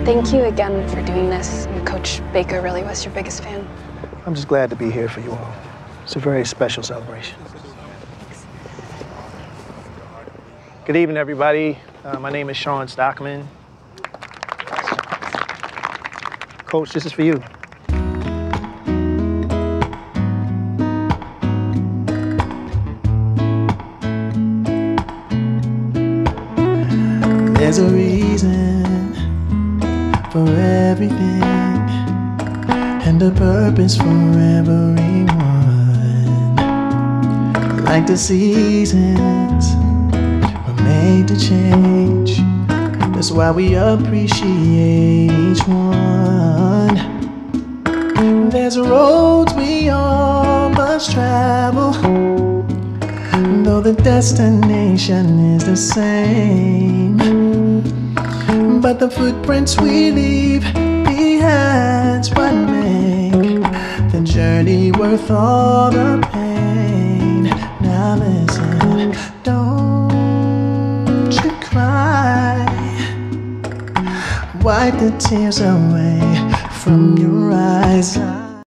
Thank you again for doing this. Coach Baker really was your biggest fan. I'm just glad to be here for you all. It's a very special celebration. Good evening, everybody. My name is Sean Stockman. Coach, this is for you. There's a reason for everything and a purpose for everyone. Like the seasons were made to change, that's why we appreciate each one. There's roads we all must travel, though the destination is the same. But the footprints we leave behind's what make the journey worth all the pain. Now listen, don't you cry. Wipe the tears away from your eyes.